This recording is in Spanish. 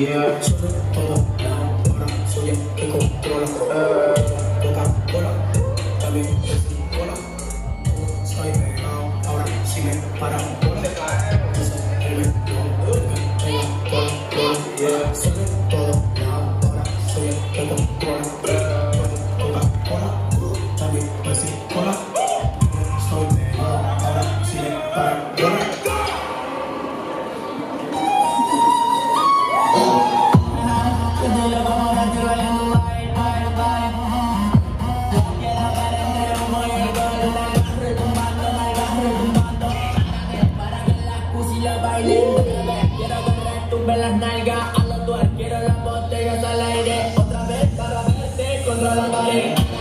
yeah, sobre todo. Ahora soy el que controla. Coca-Cola, también es cola. Soy pegado, ahora si me paran bola. Dice el vector, que tengo control, yeah, sobre todo. Ahora soy el que controla. Coca-Cola, también es cola. Soy pegado, ahora si me paran bola. Quiero que retumbe las nalgas a los duales, quiero las botellas al aire. Otra vez para verte contra la pared.